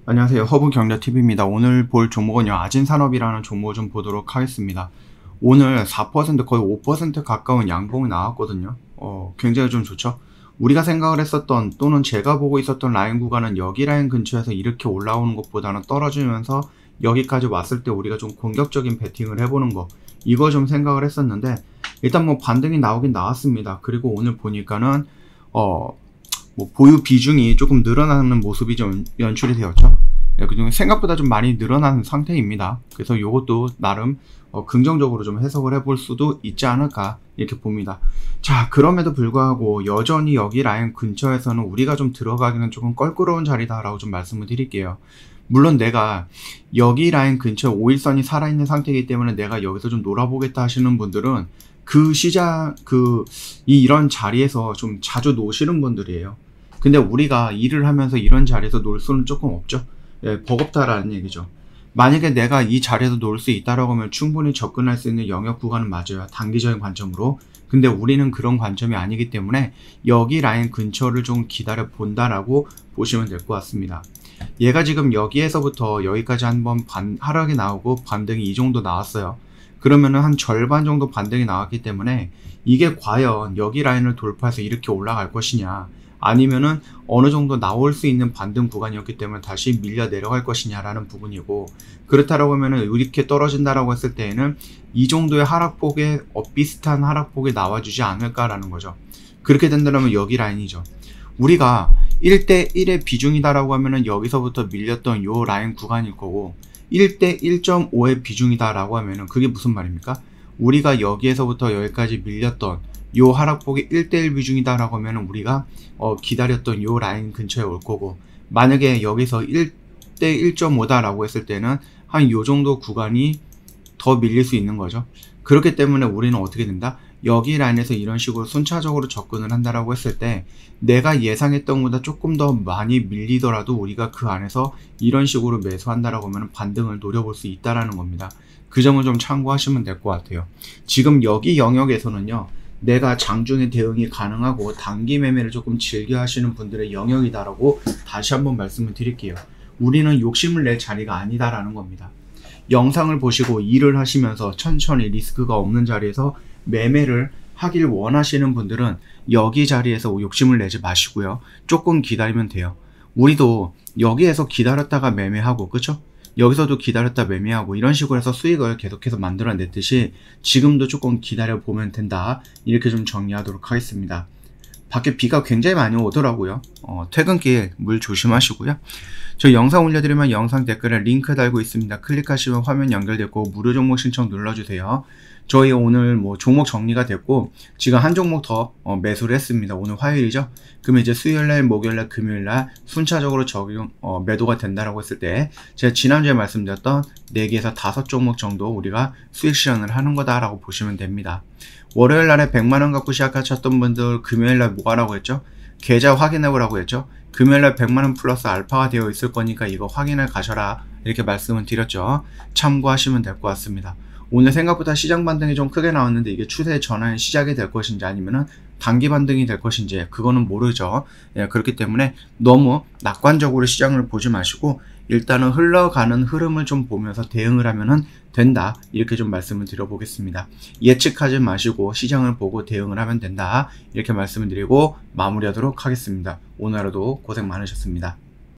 안녕하세요. 허브경제TV입니다. 오늘 볼 종목은요, 아진산업이라는 종목을 좀 보도록 하겠습니다. 오늘 4% 거의 5% 가까운 양봉이 나왔거든요. 굉장히 좀 좋죠. 우리가 생각을 했었던 또는 제가 보고 있었던 라인 구간은 여기 라인 근처에서 이렇게 올라오는 것보다는 떨어지면서 여기까지 왔을 때 우리가 좀 공격적인 베팅을 해보는 거, 이거 좀 생각을 했었는데 일단 뭐 반등이 나오긴 나왔습니다. 그리고 오늘 보니까는 뭐 보유 비중이 조금 늘어나는 모습이 좀 연출이 되었죠. 그중에 생각보다 좀 많이 늘어나는 상태입니다. 그래서 이것도 나름 긍정적으로 좀 해석을 해볼 수도 있지 않을까 이렇게 봅니다. 자, 그럼에도 불구하고 여전히 여기 라인 근처에서는 우리가 좀 들어가기는 조금 껄끄러운 자리다라고 좀 말씀을 드릴게요. 물론 내가 여기 라인 근처에 5일선이 살아있는 상태이기 때문에 내가 여기서 좀 놀아보겠다 하시는 분들은 이런 자리에서 좀 자주 노시는 분들이에요. 근데 우리가 일을 하면서 이런 자리에서 놀 수는 조금 없죠. 버겁다라는 얘기죠. 만약에 내가 이 자리에서 놀 수 있다라고 하면 충분히 접근할 수 있는 영역 구간은 맞아요. 단기적인 관점으로. 근데 우리는 그런 관점이 아니기 때문에 여기 라인 근처를 좀 기다려 본다라고 보시면 될 것 같습니다. 얘가 지금 여기에서부터 여기까지 한번 하락이 나오고 반등이 이 정도 나왔어요. 그러면은 한 절반 정도 반등이 나왔기 때문에 이게 과연 여기 라인을 돌파해서 이렇게 올라갈 것이냐, 아니면은 어느 정도 나올 수 있는 반등 구간이었기 때문에 다시 밀려 내려갈 것이냐라는 부분이고, 그렇다라고 하면은 이렇게 떨어진다라고 했을 때에는 이 정도의 하락폭에 비슷한 하락폭이 나와주지 않을까라는 거죠. 그렇게 된다면 여기 라인이죠. 우리가 1대1의 비중이다라고 하면은 여기서부터 밀렸던 요 라인 구간일 거고, 1대 1.5의 비중이다라고 하면은 그게 무슨 말입니까? 우리가 여기에서부터 여기까지 밀렸던 요 하락폭이 1대1 비중이다라고 하면 우리가 기다렸던 요 라인 근처에 올 거고, 만약에 여기서 1대 1.5다라고 했을 때는 한 요 정도 구간이 더 밀릴 수 있는 거죠. 그렇기 때문에 우리는 어떻게 된다? 여기 라인에서 이런 식으로 순차적으로 접근을 한다라고 했을 때 내가 예상했던 것보다 조금 더 많이 밀리더라도 우리가 그 안에서 이런 식으로 매수한다라고 하면 반등을 노려볼 수 있다라는 겁니다. 그 점을 좀 참고하시면 될 것 같아요. 지금 여기 영역에서는요, 내가 장중에 대응이 가능하고 단기 매매를 조금 즐겨 하시는 분들의 영역이다라고 다시 한번 말씀을 드릴게요. 우리는 욕심을 낼 자리가 아니다라는 겁니다. 영상을 보시고 일을 하시면서 천천히 리스크가 없는 자리에서 매매를 하길 원하시는 분들은 여기 자리에서 욕심을 내지 마시고요. 조금 기다리면 돼요. 우리도 여기에서 기다렸다가 매매하고, 그쵸? 여기서도 기다렸다 매매하고 이런 식으로 해서 수익을 계속해서 만들어냈듯이 지금도 조금 기다려보면 된다, 이렇게 좀 정리하도록 하겠습니다. 밖에 비가 굉장히 많이 오더라고요. 퇴근길 물 조심하시고요. 저 영상 올려드리면 영상 댓글에 링크 달고 있습니다. 클릭하시면 화면 연결되고 무료 종목 신청 눌러주세요. 저희 오늘 뭐 종목 정리가 됐고 지금 한 종목 더 매수를 했습니다. 오늘 화요일이죠. 그러면 이제 수요일날, 목요일날, 금요일날 순차적으로 매도가 된다라고 했을 때 제가 지난주에 말씀드렸던 4개에서 5종목 정도 우리가 수익 실현을 하는 거다라고 보시면 됩니다. 월요일날에 100만원 갖고 시작하셨던 분들 금요일날 뭐 하라고 했죠? 계좌 확인해보라고 했죠? 금요일날 100만원 플러스 알파가 되어 있을 거니까 이거 확인을 가셔라, 이렇게 말씀을 드렸죠. 참고하시면 될 것 같습니다. 오늘 생각보다 시장 반등이 좀 크게 나왔는데 이게 추세 전환의 시작이 될 것인지 아니면은 단기 반등이 될 것인지 그거는 모르죠. 그렇기 때문에 너무 낙관적으로 시장을 보지 마시고 일단은 흘러가는 흐름을 좀 보면서 대응을 하면은 된다, 이렇게 좀 말씀을 드려보겠습니다. 예측하지 마시고 시장을 보고 대응을 하면 된다, 이렇게 말씀을 드리고 마무리하도록 하겠습니다. 오늘 하루도 고생 많으셨습니다.